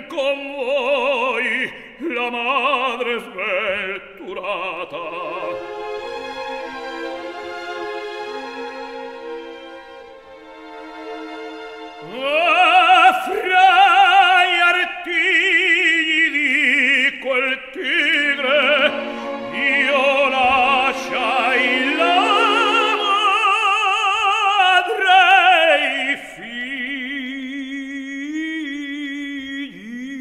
con voi la madre sventurata. Fra gli artigli di quel tigre io lasciai la madre e i figli.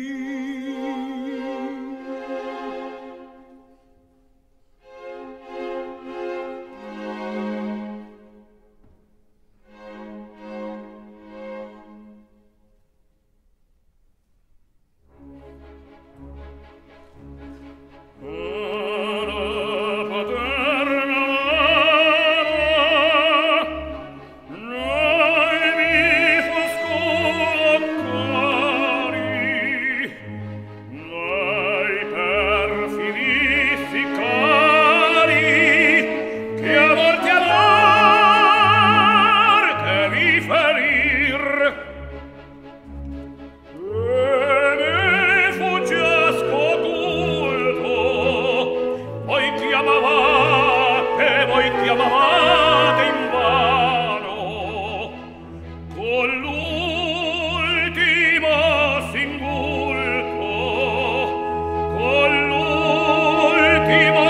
Voi chiamavate invano con l'ultimo singulto, con l'ultimo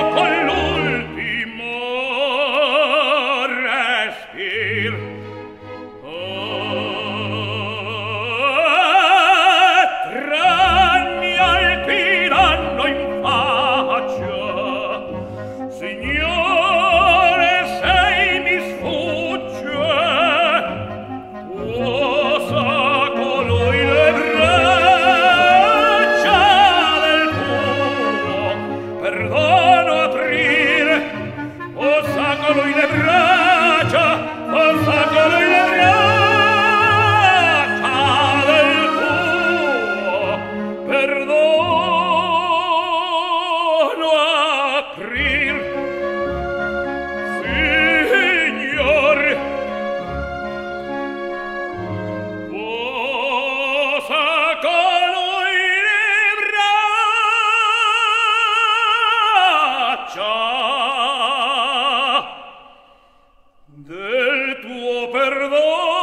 respir. Tranni alti danno in faccia, Signore, sei mi sfugge, osa colui le braccia del tuo perdono aprire, osa colui le braccia, osa colui le braccia del tuo perdono aprire. Del tuo perdono